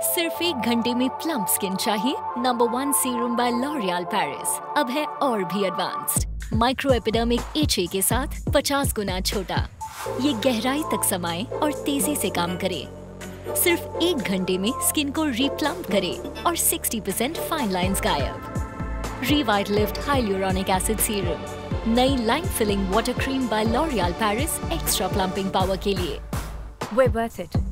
सिर्फ 1 घंटे में प्लम्प स्किन चाहिए? Number 1 serum by L'Oreal Paris अब है और भी एडवांस्ड। माइक्रो एपिडर्मिक एचए के साथ 50 गुना छोटा। ये गहराई तक समाये और तेजी से काम करे। सिर्फ 1 घंटे में स्किन को रीप्लम्प करे और 60% फाइन लाइंस गायब। रिवाइटलिफ्ट हाइलुरोनिक एसिड सीरम, नई line filling water cream by L'Oreal Paris extra plumping power के लिए। We're worth it.